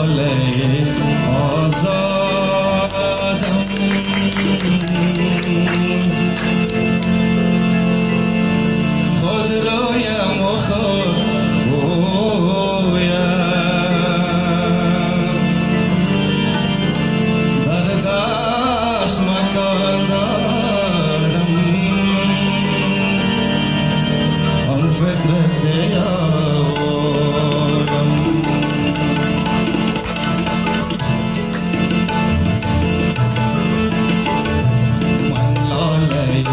لاله آزادم خود رویم و خود گویم در دشت مکان دارم آن فطرت یارم من لاله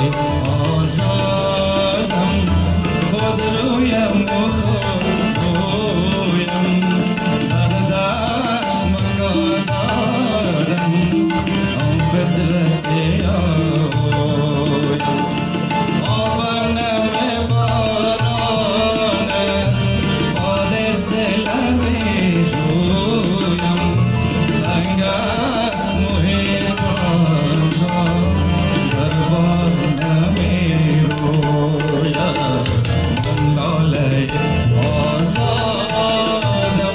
آزادم خود رویم و خود گویم در دشت مکان دارم آن فطرت یارم آبم نم باران است خالص لب جویم تنگ است محیط آنجا در بار نمی رویم من لاله آزادم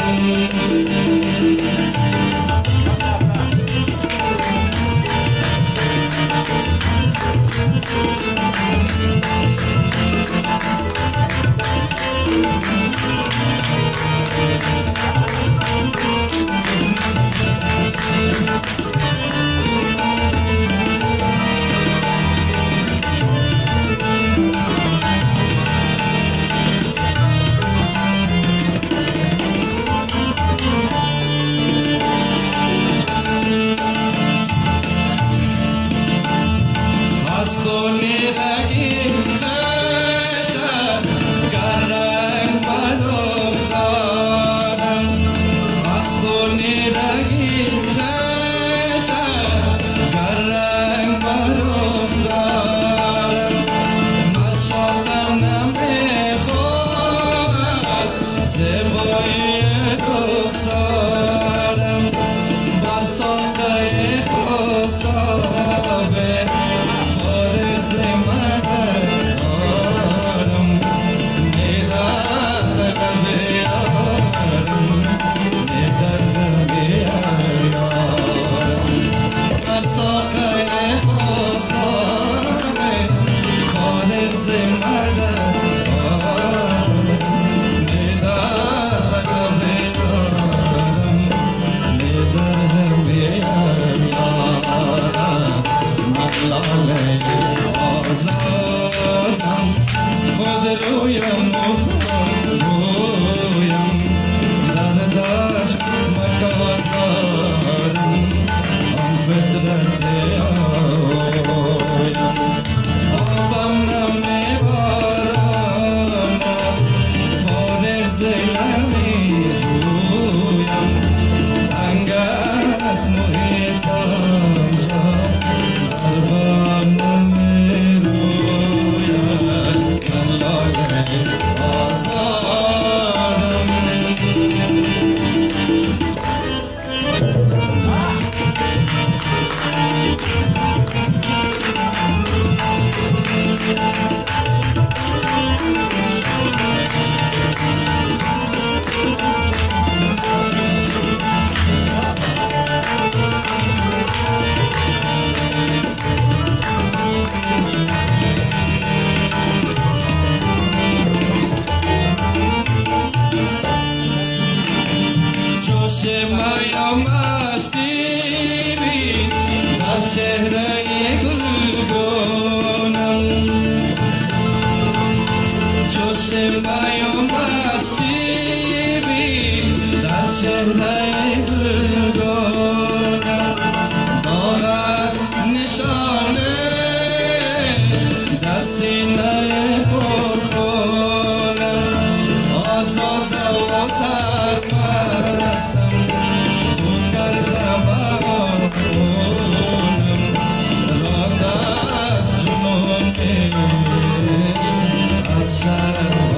از خون رگیم خشم گر رنگ برافتادم از خون رگیم خشم گر رنگ برافتادم مشاقم نمیخواهد زیبایی رخسارم بر ساقه خسابه آزادم خود رویم و خود گویم در دشت مکان دارم آن فطرت یارم آبم نم باران است فارغ لبی جویم تنگ است محیط آنجا در بار نمی رویم من لاله آزادم جوش مریم مستی بین در چهره گلگونم جوش مریم مستی بین در چهره گلگونم داغ است نشانش در سینه پرخونم آزاده و سرمستم خود کردم خونم رانده از جنونش از شهر و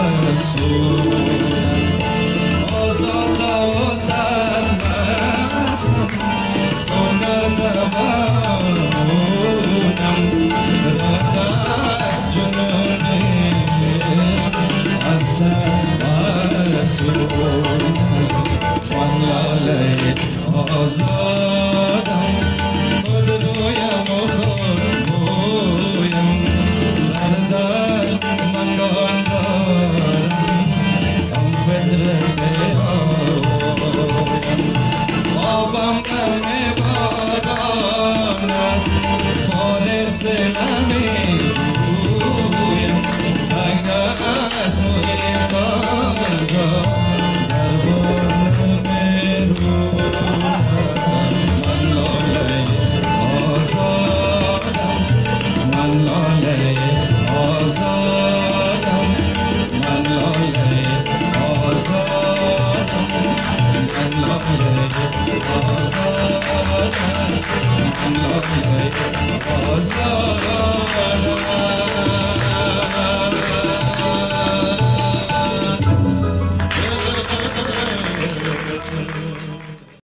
سونم آزاده و سرمستم خود کردم خونم رانده از جنونش از شهر و سونم من لاله آزادم خود رویم و خود گویم در دشت من گان دارم کم فطرت آیم خوابم غم باران است فارغ دلم جویم تنگ دست محیط آنجا در بالم رویم من لاله آزادم من لاله آزادم من لاله آزادم من لاله آزادم من لاله